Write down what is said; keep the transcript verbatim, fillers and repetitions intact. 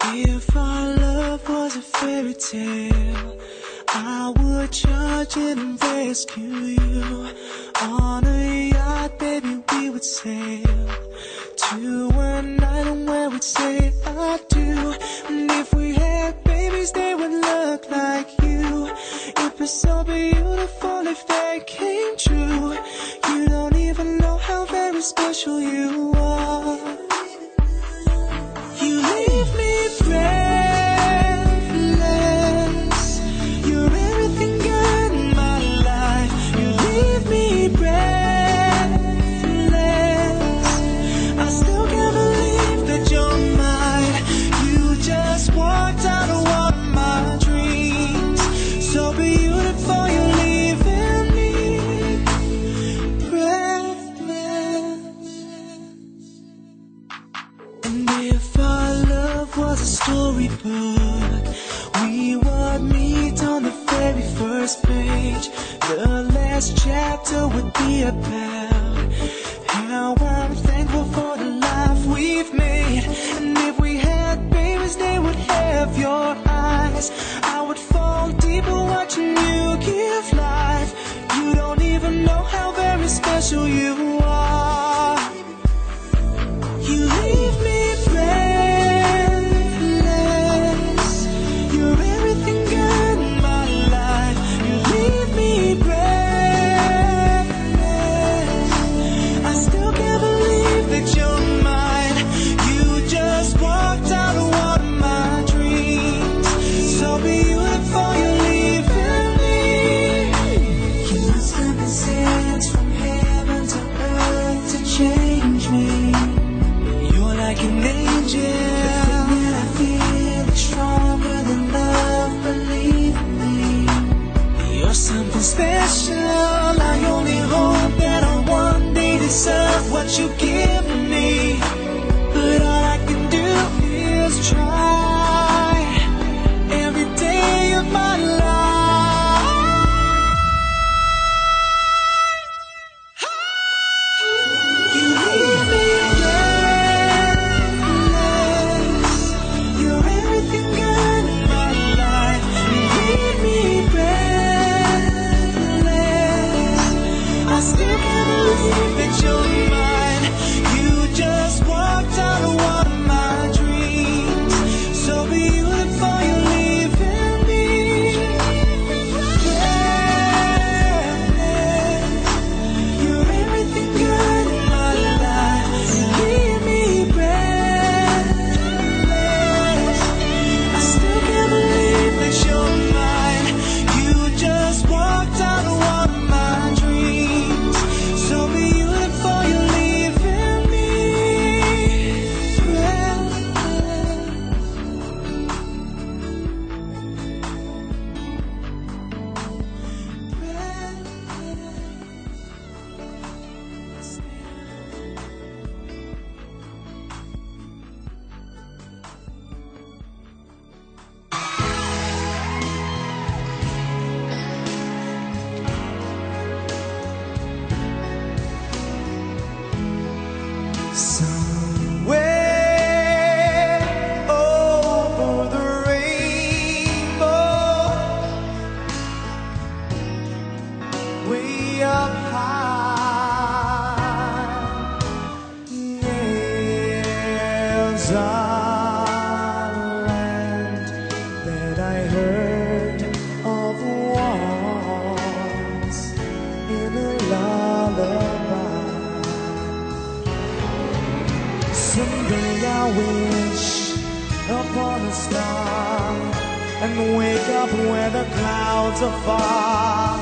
If our love was a fairy tale, I would charge it and rescue you. On a yacht, baby, we would sail to an island where we'd say I do. And if we had babies, they would look like you. It'd be so beautiful if they came true. You don't even know how very special you are. You leave me breathless. You're everything good in my life. You leave me breathless. I still can't believe that you're mine. You just walked out of one of my dreams. So beautiful, you're leaving me breathless. And if our love was a storybook, we would meet on the very first page. The last chapter would be about how I'm thankful for the life we've made. And if we had babies, they would have your eyes. I would fall deeper watching you give life. You don't even know how very special you are. You leave me breathless. You're everything good in my life. You leave me breathless. I still can't believe that you're mine. You just walked out of one of my dreams. So beautiful, you're leaving me. You must have been sent from heaven to earth to change me. You're like an angel. The thing that I feel is stronger than love, believe me. You're something special. I only hope that I one day deserve what you give me. But all I can do is try every day of my life. You leave me breathless. You're everything good in my life. You leave me breathless. I still can't believe that you're mine. You just walked out of one of my dreams. So beautiful, you're leaving me breathless. You're everything good in my life. You leave me breathless. I still can't believe that you're mine. You just walked out of one of my dreams. So beautiful, you're leaving me somewhere over the rainbow, way up high, there's a land that I heard of once in a lullaby. Someday I wish upon a star and wake up where the clouds are far.